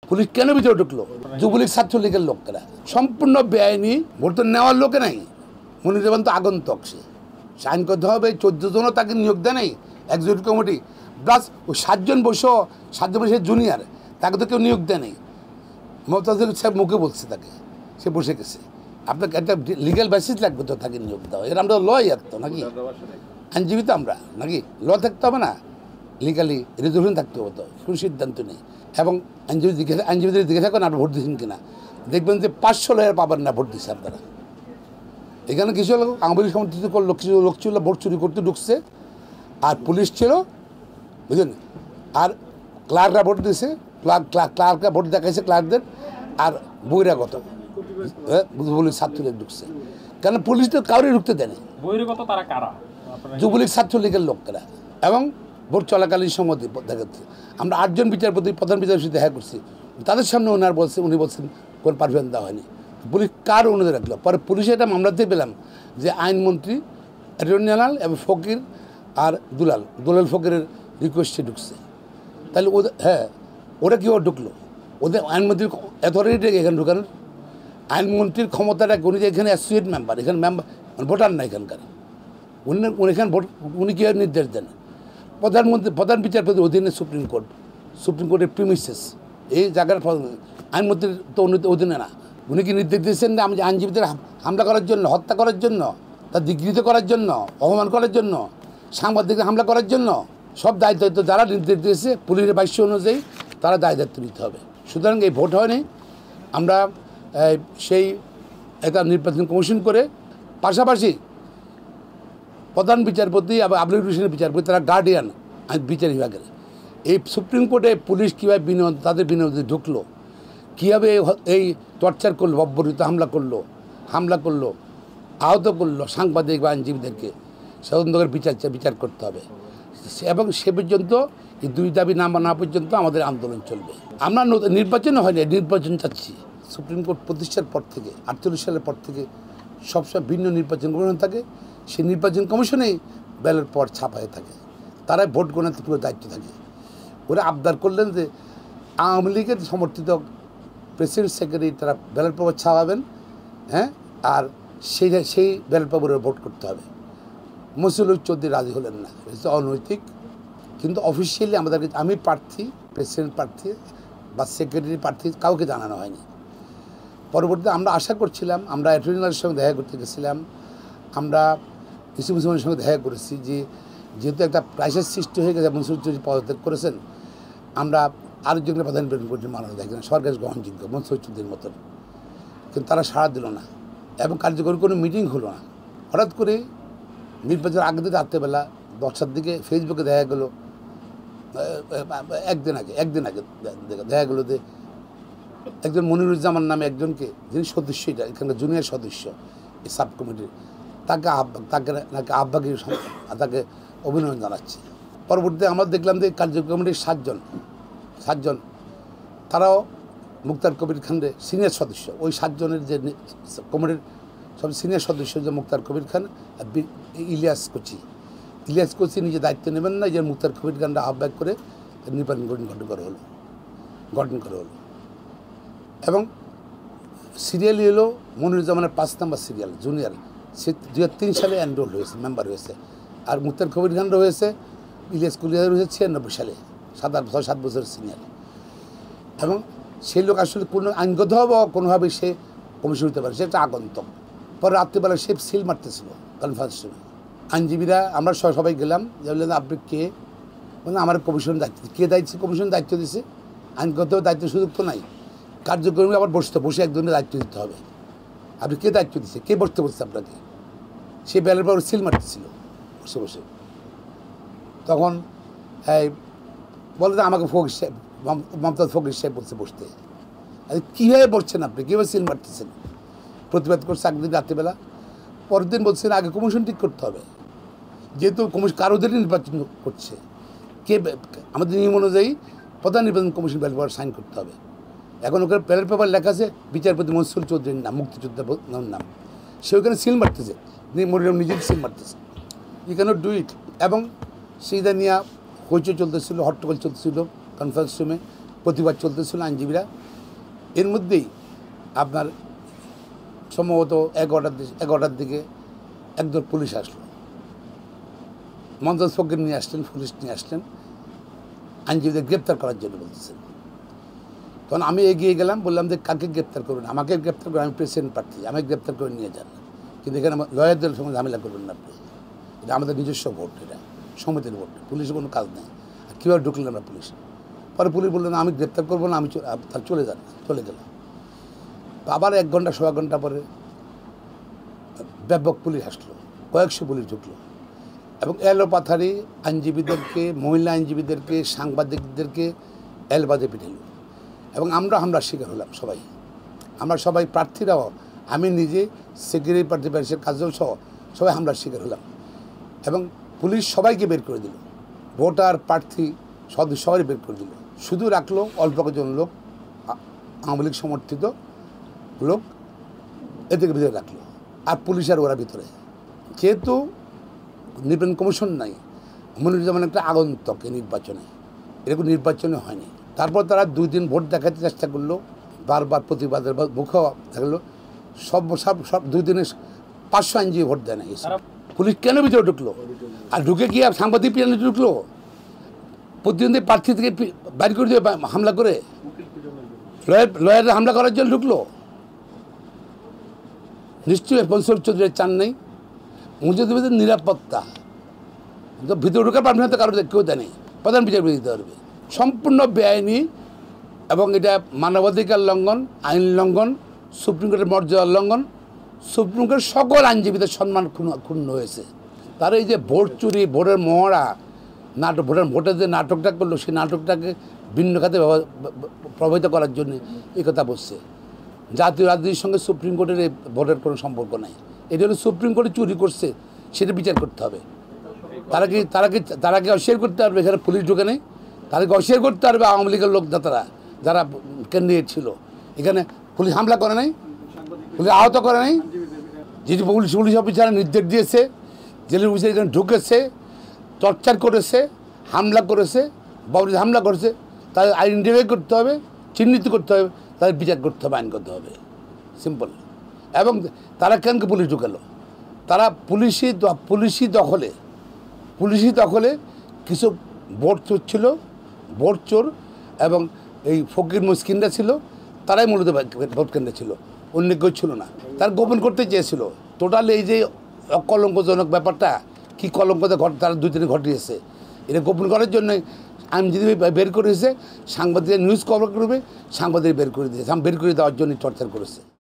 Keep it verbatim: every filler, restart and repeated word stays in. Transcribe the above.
Police কেন ভিতরে ঢুকলো? যুবলীগ ছাত্রলীগের লোকেরা সম্পূর্ণ বেআইনি, ভোট তো নেওয়ার লোকে নাই। মনির রহমান তো আগন্তক, সে সাইন করতে হবে। চোদ্দ জনও তাকে নিয়োগ দেয় নাই এক্সিকিউটিভ কমিটি, প্লাস ওই সাতজন বসে সাতজন বসে জুনিয়র, তাকে তো কেউ নিয়োগ দেয় নাই। মমতাজুল সাহেব মুখে বলছে তাকে, সে বসে গেছে। আপনাকে একটা লিগ্যাল বেসিস লাগবে তো তাকে নিয়োগ দেওয়া। এর আমরা ল থাকতো নাকি? আইনজীবী তো আমরা নাকি? ল থাকতে হবে না, লিগালি রেজলিউশন থাকতে হবে, তো কোনো সিদ্ধান্ত নেই। এবং আইনজীবী দিকে আইনজীবীদের দিকে থাকুন আর ভোট দিচ্ছেন কিনা, দেখবেন যে পাঁচশো লয়ের পাবেন না ভোট দিচ্ছে আপনারা। এখানে কিছু লোক আঙুলি সমর্থিত করলো, কিছু লোক ছিল ভোট চুরি করতে ঢুকছে, আর পুলিশ ছিল, বুঝলেন, আর ক্লার্করা ভোট দিয়েছে, ক্লার্ক ক্লার্করা ভোট দেখাইছে ক্লার্কদের, আর বহিরাগত যুবলীগ ছাত্রলীগ ঢুকছে। কেন পুলিশ তো কাউরে ঢুকতে দেয়নি। বহিরাগত তারা কারা? যুবলীগ ছাত্রলীগের লোকেরা। এবং ভোট চলাকালীন সময় দেখাচ্ছে। আমরা আটজন বিচারপতি, প্রধান বিচারপতি দেখা করছি, তাদের সামনে ওনার বলছে, উনি বলছেন কোন পারমিশন দেওয়া হয়নি। পুলিশ কার অনুরোধ রাখলো? পরে পুলিশে এটা মামলাতে পেলাম যে আইনমন্ত্রী, অ্যাটর্নি জেনারেল এবং ফকির আর দুলাল দুলাল ফকিরের রিকোয়েস্টে ঢুকছে। তাহলে ওদের, হ্যাঁ, ওরা কীভাবে ঢুকলো? ওদের আইনমন্ত্রীর অথরিটি এখানে ঢুকানোর, আইনমন্ত্রীর ক্ষমতাটা, উনি যে এখানে অ্যাসোসিয়েট মেম্বার, এখানে মেম্বার ভোটার না এখানকার, উনি উনি এখানে ভোট, উনি কীভাবে নির্দেশ দেন? প্রধানমন্ত্রী, প্রধান বিচারপতির অধীনে সুপ্রিম কোর্ট, সুপ্রিম কোর্টের প্রিমিসেস এই জায়গার আইনমন্ত্রীর তো অধীনে না। উনি কি নির্দেশ দিয়েছেন যে আমি আইনজীবীদের হামলা করার জন্য, হত্যা করার জন্য, তার দিগ্গৃহীত করার জন্য, অপমান করার জন্য, সাংবাদিকদের হামলা করার জন্য? সব দায়িত্ব দায়িত্ব যারা নির্দেশ দিয়েছে পুলিশের বাক্য অনুযায়ী তারা দায় দায়িত্ব নিতে হবে। সুতরাং এই ভোট হয়নি, আমরা সেই একটা নির্বাচন কমিশন করে, পাশাপাশি প্রধান বিচারপতি এবং আপিল ডিভিশনের বিচারপতি, তারা গার্ডিয়ান বিচার বিভাগের। এই সুপ্রিম কোর্টে পুলিশ কীভাবে বিনোদ তাদের বিনোদে ঢুকলো, কীভাবে এই টর্চার করলো, অব্যবহৃত হামলা করলো হামলা করলো আহত করলো সাংবাদিক বা আইনজীবীদেরকে, স্বতন্ত্র বিচার বিচার করতে হবে। এবং সে পর্যন্ত এই দুই দাবি না মানা পর্যন্ত আমাদের আন্দোলন চলবে। আমরা নির্বাচনও হয়নি, নির্বাচন চাচ্ছি। সুপ্রিম কোর্ট প্রতিষ্ঠার পর থেকে, আটচল্লিশ সালের পর থেকে সবসময় ভিন্ন নির্বাচন কমিশন থাকে, সেই নির্বাচন কমিশনেই ব্যালট পর ছাপা হয়ে থাকে, তারাই ভোট গণনাতে পুরো দায়িত্ব থাকে। ওরা আবদার করলেন যে আওয়ামী লীগের সমর্থিত প্রেসিডেন্ট সেক্রেটারি তারা ব্যালট পেপার ছাপাবেন, হ্যাঁ, আর সেই সেই ব্যালট পেপারে ভোট করতে হবে। মসিউল চৌধুরী রাজি হলেন না, এটা অনৈতিক। কিন্তু অফিসিয়ালি আমাদেরকে, আমি প্রার্থী, প্রেসিডেন্ট প্রার্থী বা সেক্রেটারি প্রার্থী, কাউকে জানানো হয়নি। পরবর্তীতে আমরা আশা করছিলাম, আমরা অ্যাটর্নি জেনারেলের সঙ্গে দেখা করতে গেছিলাম, আমরা কিছু মুসলমানের সঙ্গে দেখা করেছি যে যেহেতু একটা ক্রাইসিস সৃষ্টি হয়ে গেছে, মনসুর চৌধুরী পদত্যাগ করেছেন, আমরা আরেকজনের প্রধান করতে মানানো দেখলাম সরকার গ্রহণযোগ্য মনসুর চৌধুরীর মতন, কিন্তু তারা সাড়া দিল না এবং কার্যকরী কোনো মিটিং হলো না। হঠাৎ করে নির্বাচনের আগের দিকে রাত্রেবেলা দশটার দিকে ফেসবুকে দেখা গেলো, একদিন আগে একদিন আগে দেখা গেলো যে একজন মনিরুজ্জামান নামে একজনকে, যিনি সদস্য, এটা এখানকার জুনিয়র সদস্য এই সাব কমিটির, তাকে আহ্বান তাকে নাকি আহ্বাকে তাকে অভিনন্দন জানাচ্ছে। পরবর্তীতে আমরা দেখলাম যে কার্যকরী কমিটির সাতজন সাতজন তারাও মুক্তার কবির খানের সিনিয়র সদস্য, ওই সাতজনের যে কমিটির সব সিনিয়র সদস্য যে মুক্তার কবির খান আর ইলিয়াস কোচি ইলিয়াস কোচি নিজে দায়িত্ব নেবেন না, যে মুক্তার কবির খানটা আহ্বায়ক করে নির্বাচন গঠন করা হলো গঠন করা হলো এবং সিরিয়ালই হলো মনিরুজ্জামানের পাঁচ নম্বর সিরিয়াল জুনিয়র, সে দু হাজার তিন সালে এনরোল হয়েছে, মেম্বার হয়েছে। আর মুক্তার কবির খানরা হয়েছে, ইলিয়াস কুলিয়ার হয়েছে ছিয়ানব্বই সালে, সাত আট ছয় সাত বছরের সিনিয়র। এবং সেই লোক আসলে কোনো আইনগত বা কোনোভাবে সে কমিশন হতে পারে, সে একটা আগন্তক। পরে রাত্রিবেলা সে সিল মারতেছিল কনফারেন্স রুমে। আইনজীবীরা আমরা সবাই গেলাম, যে বললেন আপনি কে? বললেন আমার কমিশন দায়িত্ব। কে দায়িত্ব? কমিশন দায়িত্ব দিছে, আইনগত দায়িত্ব সুযোগ তো নাই। কার্যক্রমে আবার বসতে বসে একজনের দায়িত্ব দিতে হবে। আপনি কে দায়িত্ব দিচ্ছে? কে বসতে বসছে আপনাকে? সে ব্যালের পর সিল মারতেছিল বসে বসে। তখন এই বলে যে আমাকে ফকির সাহেব, মমতাজ ফকির সাহেব বলছে বসতে। আরে কীভাবে বসছেন আপনি? কীভাবে সিল মারতেছেন? প্রতিবাদ করছে একদিন রাত্রিবেলা। পরের দিন বলছেন আগে কমিশন ঠিক করতে হবে, যেহেতু কমিশন কারোদের নির্বাচন করছে, কে আমাদের নিয়ম অনুযায়ী প্রধান নির্বাচন কমিশন ব্যালট পেপার সাইন করতে হবে। এখন ওখানে ব্যালট পেপার লেখা আছে বিচারপতি মনসুর চৌধুরীর নাম, মুক্তিযোদ্ধা নাম, সে ওখানে সিল মারতেছে, মনিরাম নিজের সিল মারতেছে। You can't do it. এবং সেইটা নিয়ে হইচই চলতেছিল, হট্টগোল চলতেছিল কনফারেন্স রুমে। প্রতিবাদ চলতেছিল আইনজীবীরা। এর মধ্যেই আপনার সম্ভবত এগারোটার এগারোটার দিকে একদল পুলিশ আসলো, মঞ্জুর ফকির নিয়ে আসলেন, পুলিশ নিয়ে আসলেন আইনজীবীদের গ্রেপ্তার করার জন্য বলতেছেন। তখন আমি এগিয়ে গেলাম, বললাম যে কাকে গ্রেপ্তার করবেন? আমাকে গ্রেপ্তার করে, আমি প্রেসিডেন্ট প্রার্থী, আমাকে গ্রেপ্তার করে নিয়ে যান, কিন্তু এখানে লয়ারদের সঙ্গে ঝামেলা করবেন না আপনি। এটা আমাদের নিজস্ব ভোট, এটা সমিতির ভোট, পুলিশের কোনো কাজ নেই। আর কীভাবে ঢুকলেন আমরা পুলিশ? পরে পুলিশ বললেন আমি গ্রেপ্তার করবো না, আমি তার চলে যান, চলে গেলাম। আবার এক ঘন্টা সোয়া ঘন্টা পরে ব্যাপক পুলিশ আসলো, কয়েকশো পুলিশ ঢুকলো এবং এলোপাথারি আইনজীবীদেরকে, মহিলা আইনজীবীদেরকে, সাংবাদিকদেরকে এলবাদে পিটালো এবং আমরা হামলার শিকার হলাম সবাই। আমরা সবাই প্রার্থীরাও, আমি নিজে সেক্রেটারি পার্টি প্যারিসের কার্যদল সহ সবাই হামলার শিকার হলাম এবং পুলিশ সবাইকে বের করে দিল, ভোটার প্রার্থী সদস্য সবাই বের করে দিল। শুধু রাখলো অল্প কজন লোক, আওয়ামী লীগ সমর্থিত লোক, এদেরকে ভিতরে রাখলো, আর পুলিশ আর ওরা ভিতরে। যেহেতু নির্বাচন কমিশন নাই, মনিরুজ্জামান একটা আগন্তক এই নির্বাচনে, এরকম নির্বাচনে হয়নি। তারপর তারা দুই দিন ভোট দেখাতে চেষ্টা করলো, বারবার প্রতিবাদের মুখে থাকলো। সব সব সব দুই দিনে পাঁচশো আইনজীবী ভোট দেয় না। পুলিশ কেন ভিতরে ঢুকলো? আর ঢুকে গিয়ে সাংবাদিক পিছনে ঢুকলো, প্রতিদ্বন্দ্বী প্রার্থী থেকে বাইর করে দিয়ে হামলা করে, লয়ার লয়াররা হামলা করার জন্য ঢুকলো। নিশ্চয়ই মনসুর চৌধুরীর চান নেই মুজিবুরের নিরাপত্তা, তো ভিতরে ঢুকার পারবে না, তো কারো কেউ দেয় নেই, প্রধান বিচারপতি দিতে পারবে। সম্পূর্ণ বেআইনি এবং এটা মানবাধিকার লঙ্ঘন, আইন লঙ্ঘন, সুপ্রিম কোর্টের মর্যাদা লঙ্ঘন, সুপ্রিম কোর্টের সকল আইনজীবীদের সম্মান ক্ষুণ্ণ হয়েছে। তার এই যে ভোট চুরি, ভোটের মহড়া, নাটক, ভোটের ভোটের যে নাটকটা করলো, সেই নাটকটাকে ভিন্ন খাতে প্রভাবিত করার জন্য এই কথা বলছে। জাতীয় রাজনীতির সঙ্গে সুপ্রিম কোর্টের এই ভোটের কোনো সম্পর্ক নাই। এটা হলো সুপ্রিম কোর্টে চুরি করছে, সেটা বিচার করতে হবে। তারা কি তারা কি তারা কি অস্বীকার করতে পারবে এখানে পুলিশ ঢুকে নেই? তাদেরকে অস্বীকার করতে পারবে আওয়ামী লীগের লোকদাতারা যারা ক্যান্ডিডেট ছিল, এখানে পুলিশ হামলা করে নাই, পুলিশ আহত করে নাই। যেটি পুলিশ পুলিশ অফিসার নির্দেশ দিয়েছে, জেলের অফিসার এখানে ঢুকেছে, টর্চার করেছে, হামলা করেছে, বাবরি হামলা করেছে, তাদের আইডেন্টিফাই করতে হবে, চিহ্নিত করতে হবে, তাদের বিচার করতে হবে, আইন করতে হবে, সিম্পল। এবং তারা কেন পুলিশ ঢুকালো? তারা পুলিশি পুলিশি দখলে পুলিশি দখলে কিছু ভোট চোর ছিল, ভোট চোর এবং এই ফকির মুসকিনরা ছিল, তারাই মূলত ভোট কেন্দ্রে ছিল, অন্য কেউ ছিল না। তার গোপন করতে চেয়েছিল। টোটাল এই যে অকলঙ্কজনক ব্যাপারটা, কী কলঙ্কতে ঘট তারা দুই দিনে ঘটিয়েছে, এটা গোপন করার জন্য আইনজীবী বের করেছে, সাংবাদিকরা নিউজ কভার করবে, সাংবাদিক বের করে দিয়েছে, বের করে দেওয়ার জন্য টর্চার করেছে।